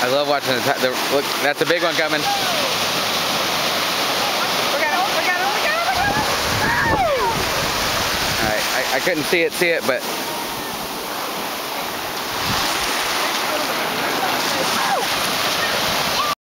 I love watching the look. That's a big one coming. All right, I couldn't see it, but